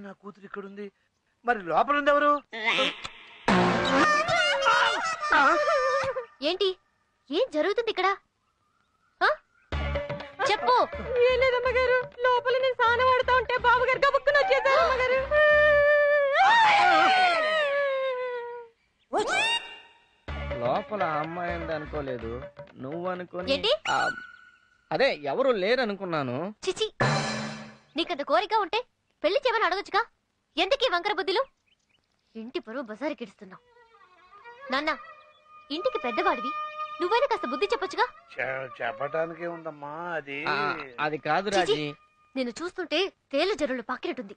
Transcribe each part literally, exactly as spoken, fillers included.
నా కూతురు ఇక్కడ ఉంది, మరి లోపల ఉంది ఎవరు? ఏంటి ఏం జరుగుతుంది ఇక్కడ? చెప్పు. ఏం లేదమ్మగారు, లోపల నేను స్నానం ఆడుతా ఉంటే బాబుగారు గబుక్కుని వచ్చేసారు అమ్మగారు. లోపల అమ్మాయి ఉంది అనుకోలేదు, నువ్వు అనుకోని. ఏంటి? అదే ఎవరు లేరు అనుకున్నాను. చిచి, నీకంత కోరిక ఉంటే పెళ్లి చేయమని అడగొచ్చుగా, ఎందుకీ వంకర బుద్ధులు? ఇంటి పరువు బజారుకి ఇడుస్తున్నావు. నాన్న, ఇంటికి పెద్దవాడివి, నువ్వైనా కాస్త బుద్ధి చెప్పొచ్చుగా. చెప్పటానికి ఉందమ్మా, అది అది కాదు రాజీ. నేను చూస్తుంటే తేలు జరులు పాకినట్టుంది.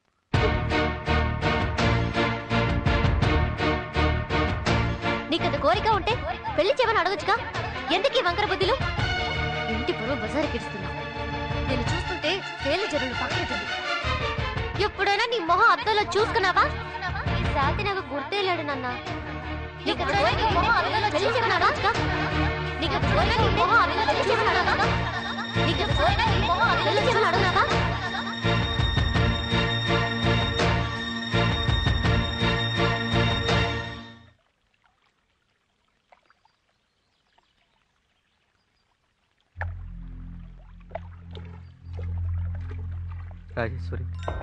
నీకంత కోరిక ఉంటే పెళ్లి చేయమని అడగొచ్చుగా, ఎందుకీ వంకర బుద్ధులు? ఇంటి పరువు బజారుకి ఇడుస్తున్నావు. నేను చూస్తుంటే తేలు జరులు పాకినట్టుంది. ఎప్పుడైనా నీ మొహం అద్దంలో చూసుకున్నావా? ఈ సాతి నాకు గుర్తేలేడు నాన్న. నీకంత కోరిక మొహం అద్దంలో పెళ్లి చేయమని అడగొచ్చుగా. నీకంత కోరిక నీ మొహం అద్దంలో పెళ్లి చేయమని అడగొచ్చుగా. నీకంత కోరిక నీ మొహం అద్దంలో పెళ్లి చేయమని అడగొచ్చుగా. రాజేశ్వరి,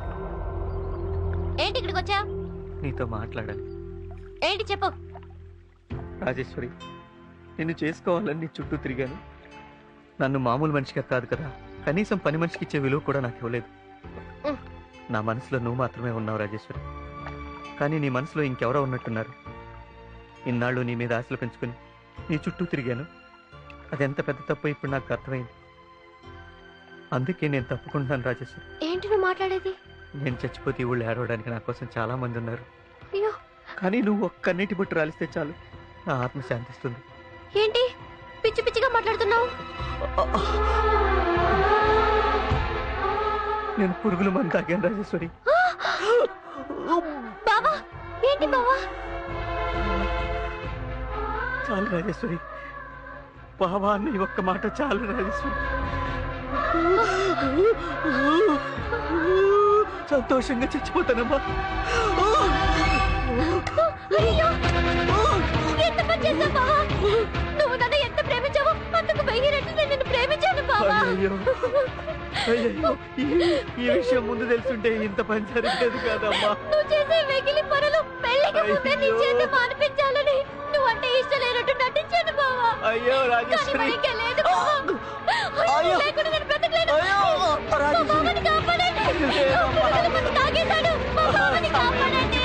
ఏంటి ఇక్కడికి వచ్చా? నీతో మాట్లాడాలి. ఏంటి చెప్పు. రాజేశ్వరి, నిన్ను చేసుకోవాలని నీ చుట్టూ తిరిగాను. నన్ను మామూలు మనిషిగా కాదు కదా, కనీసం పని మనిషికి ఇచ్చే విలువ కూడా నాకు ఇవ్వలేదు. నా మనసులో నువ్వు మాత్రమే ఉన్నావు రాజేశ్వరి. కానీ నీ మనసులో ఇంకెవరో ఉన్నట్టున్నారు. ఇన్నాళ్ళు నీ మీద ఆశలు పెంచుకుని నీ చుట్టూ తిరిగాను. అదెంత పెద్ద తప్పు ఇప్పుడు నాకు అర్థమైంది. అందుకే నేను తప్పుకుంటున్నాను రాజేశ్వరి. ఏంటి నువ్వు మాట్లాడేది? నేను చచ్చిపోతే ఊళ్ళో ఏడవడానికి నా కోసం చాలా మంది ఉన్నారు. అయ్యో, కానీ నువ్వు ఒక్క నీటి బొట్టు రాలిస్తే చాలు, నా ఆత్మ శాంతిస్తుంది. ఏంటి పిచ్చి పిచ్చిగా మాట్లాడుతున్నావు? నేను పురుగుల మంది తాగాను రాజేశ్వరి. బావా, ఏంటి బావా? చాలు రాజేశ్వరి, బావా నీ ఒక్క మాట చాలు రాజేశ్వరి. సంతోషంగా చచ్చిపోతానమ్మా. ఎంత పని చేశావు బావా? నువ్వు నన్ను ఎంత ప్రేమించావో అందుకు వెయ్యి రెట్లు నేను నిన్ను ప్రేమించాను బావా. అయ్యో అయ్యో, ఈ విషయం ముందు తెలుసుంటే ఇంత పని జరిగేది కాదమ్మా. నువ్వు చేసే వెకిలి పనులు పెళ్లికి ముందే నీ చేత మానిపించాలని నువ్వంటే ఇష్టం లేనట్టు నటించాను బావా. అయ్యో రాజేశ్వరి, లేదు బావా. అయ్యో, లేకుండా నేను బ్రతకలేను. మా బావని కాపాడండి. పురుగుల మందు తాగేశాడు. మా బావని కాపాడండి.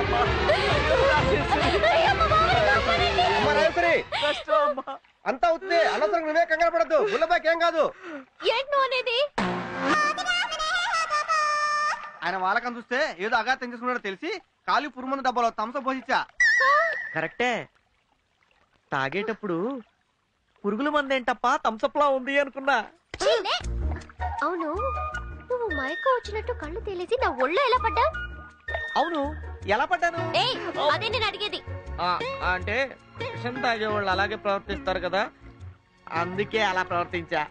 అయ్యో, మా బావని కాపాడండి. అంతా అవుతుంది, అనవసరం నువ్వే కంగారు పడద్దు. గుల్లబాకి ఏం కాదు. ఏంటి నువ్వు అనేది? ఆయన వాళ్ళకని చూస్తే ఏదో అగాతం చేసుకున్నాడో తెలిసి కాలి పురుమన్న డబ్బాలో థమ్సప్ పోసిచ్చా. కరెక్టే, తాగేటప్పుడు పురుగుల మంది ఏంటప్ప థమ్సప్ లా ఉంది అనుకున్నా. అవును, నువ్వు మైకో వచ్చినట్టు కళ్ళు తేలేసి నా ఒళ్ళో ఎలా పడ్డా? అవును, ఎలా పడ్డాను? అదే నేను అడిగేది. అంటే విషం తాగే వాళ్ళు అలాగే ప్రవర్తిస్తారు కదా, అందుకే అలా ప్రవర్తించా.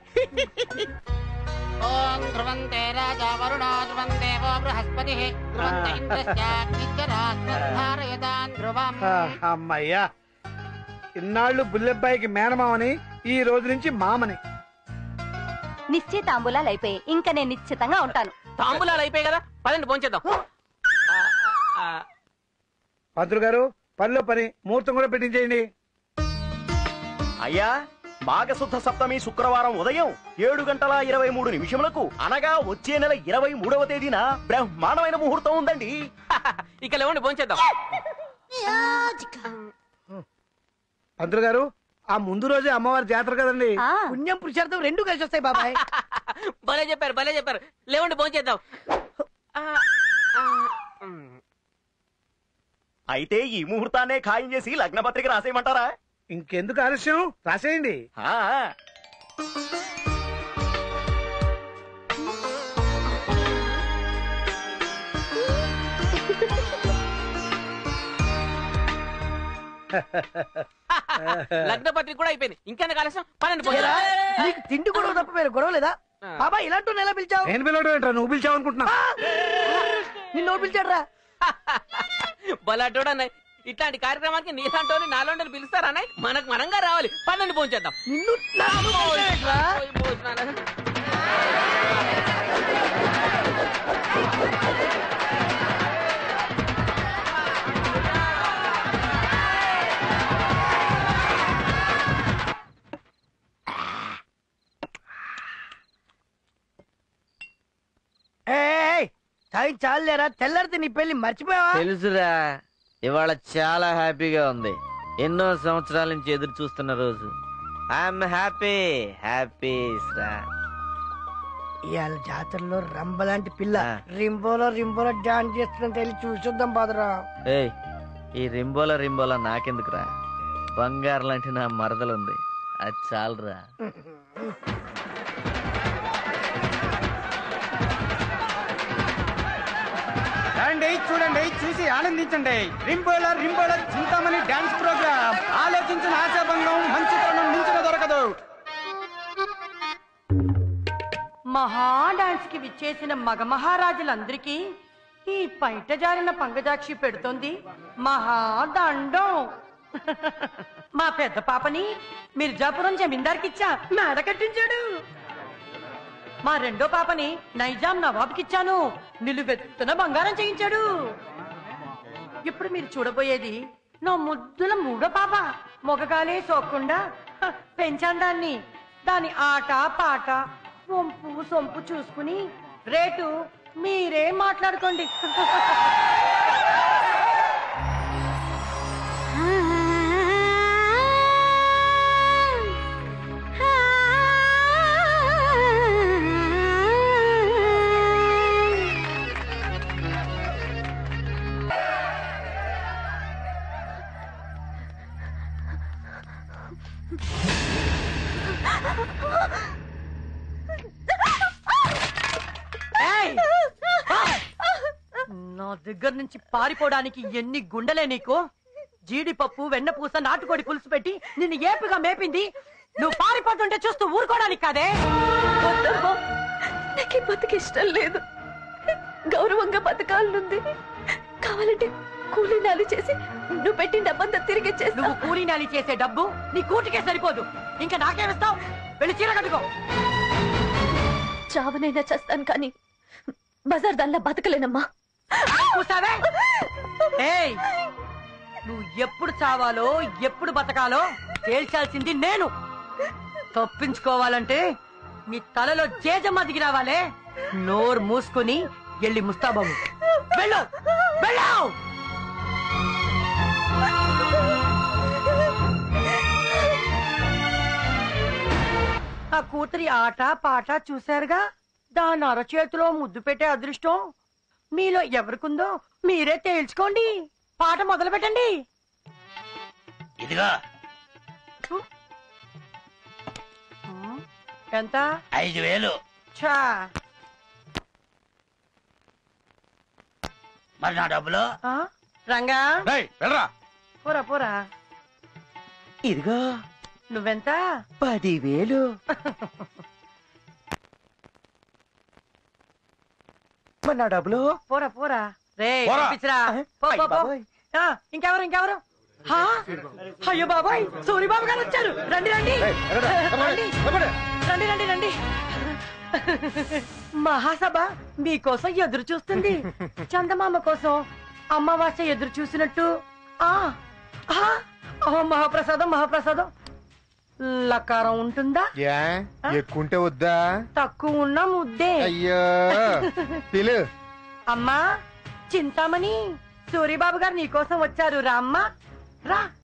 ఓం ధ్రువంతే రాజా వరుణో ధ్రువందేవో బృహస్పతి ధ్రువంత ఇంద్రశ్చాగ్నిశ్చరాగ్రధారయతాన్ ధ్రువం. అమ్మయ్యా, ఇన్నాళ్ళు బుల్లెబ్బాయికి మేనమామని, ఈ రోజు నుంచి మామని. నిశ్చితాంబులాలు అయిపోయి ఇంకా నేను నిశ్చితంగా ఉంటాను. తాంబూలాలు అయిపోయాయి కదా, పదండి భోంచేద్దాం. పంతులు గారు, పనిలో పని ముహూర్తం కూడా పెట్టించేయండి. అయ్యా, మాఘశుద్ధ సప్తమి శుక్రవారం ఉదయం ఏడు గంటల ఇరవై మూడు నిమిషములకు అనగా వచ్చే నెల ఇరవై మూడవ తేదీన బ్రహ్మాండమైన ముహూర్తం ఉందండి. ఇక లేవండి భోంచేద్దాం. పంతులు గారు, ఆ ముందు రోజే అమ్మవారి జాతర కదండి. పుణ్యం పురుషార్థం రెండు కలిసి వస్తాయి బాబాయ్. భలే చెప్పారు, భలే చెప్పారు. లేవండి భోంచేద్దాం. అయితే ఈ ముహూర్తాన్నే ఖాయం చేసి లగ్న పత్రిక రాసేయమంటారా? ఇంకెందుకు ఆలస్యం, రాసేయండి. లగ్న పత్రిక కూడా అయిపోయింది, ఇంకెందుకు ఆలస్యం, పదండి భోజనం. నీకు తిండి గొడవ తప్ప వేరే గొడవ లేదా బాబా? ఇలాంటి ఎలా పిలిచావు? నేను పిలవడం ఏంట్రా, నువ్వు పిలిచావు అనుకుంటున్నా. నిన్ను పిలిచాడు రా. బలాటోడు అన్నయ్య, ఇట్లాంటి కార్యక్రమానికి నీలాంటి నాలోంటి పిలుస్తారా అన్నయ్య? మనకు మనంగా రావాలి. పన్నెండు ఫోన్ చేద్దాం. నిన్ను నాను పిలిచాడేట్రా? పోయి భోజనాలు. ఏయ్, టైం చాలేరా, తెల్లారితే నీ పెళ్లి మర్చిపోయావా? తెలుసురా, ఇవాళ చాలా హ్యాపీగా ఉంది. ఎన్నో సంవత్సరాల నుంచి ఎదురు చూస్తున్న రోజు. ఐఎమ్ హ్యాపీ హ్యాపీ రా. ఇవాళ జాతరలో రంబలాంటి పిల్ల ఆ. రింబోలో రింబోలో డాన్స్ చేస్తుంటే వెళ్ళి చూసొద్దాం బాదరా. ఏయ్, ఈ రింబోల రింబోల నాకెందుకురా? బంగారం లాంటి నా మరదలుంది, అది చాలరా. రండి, చూడండి, చూసి ఆనందించండి. రింబోలర్ రింబోలర్ చింతామణి డాన్స్ ప్రోగ్రామ్. ఆలోచించిన ఆశాభంగం మంచి తరుణం మించిన దొరకదు. మహా డాన్స్ కి విచ్చేసిన మగ మహారాజులందరికీ ఈ పైట జారిన పంగజాక్షి పెడుతోంది మహాదండం. మా పెద్ద పాపని మిర్జాపురం జమీందార్కిచ్చా, మేడ కట్టించాడు. మా రెండో పాపని నైజాం నవాబ్కిచ్చాను, నిలువెత్తున బంగారం చేయించాడు. ఇప్పుడు మీరు చూడబోయేది నా ముద్దుల మూడో పాప. మొగగాలే సోకుండా హ, పెంచాను దాన్ని. దాని ఆట పాట వంపు సొంపు చూసుకుని రేటు మీరే మాట్లాడుకోండి. ఏయ్! నా దగ్గర నుంచి పారిపోవడానికి ఎన్ని గుండెలే నీకు? జీడిపప్పు వెన్నపూస నాటుకోడి పులుసు పెట్టి నిన్ను ఏపుగా మేపింది నువ్వు పారిపోతుంటే చూస్తూ ఊరుకోవడానికి కాదే. నాకు ఈ బతుకు ఇష్టం లేదు, గౌరవంగా బతకాలనుంది. కావాలంటే కూలీనాలు చేసి నువ్వు పెట్టిన డబ్బంతా తిరిగి నువ్వు కూలీనాలి చేసే డబ్బు నీ కూటికే సరిపోదు. ఇంకా నాకేమిస్తావు? వెళ్ళి చీర కట్టుకో. చావనైనా చేస్తాను కానీ బజార్ దానిలా బతకలేనమ్మా. చూసావే? ఏయ్, నువ్వు ఎప్పుడు చావాలో ఎప్పుడు బతకాలో తేల్చాల్సింది నేను. తప్పించుకోవాలంటే నీ తలలో జేజమ్మ దిగి రావాలే. నోరు మూసుకుని వెళ్ళి ముస్తాబాబు వెళ్ళు, వెళ్ళావు. ఆ కూతురి ఆట పాట చూశారుగా. దాని అరచేతిలో ముద్దు పెట్టే అదృష్టం మీలో ఎవరికుందో మీరే తేల్చుకోండి. పాట మొదలు పెట్టండి. ఇదిగా ఎంత? ఐదు వేలు. ఛా, మరి నా డబ్బులు? ఆ? రంగా వెళ్ళరా. పోరా పోరా. ఇదిగో నువ్వెంత? పదివేలు. మరి నా డబ్బులు? పోరా పోరా. రే పోరా. పంపించరా. పో, పో, పో. ఆ, ఇంకెవరు ఇంకెవరు? హా? అయ్యో బాబాయ్, సూరిబాబు గారు వచ్చారు. రండి రండి రండి రండి రండి రండి. మహాసభ మీకోసం ఎదురు చూస్తుంది. చందమామ కోసం అమావాస్య ఎదురు చూసినట్టు. ఆ ఆ, ఆ, మహాప్రసాదం మహాప్రసాదం. లకారం ఉంటుందా? ఎక్కుంటే వద్దా? తక్కువ ఉన్న ముద్దే. అయ్యో పిలు. అమ్మా చింతామణి, సూరిబాబు గారు నీకోసం వచ్చారు. రా అమ్మా రా.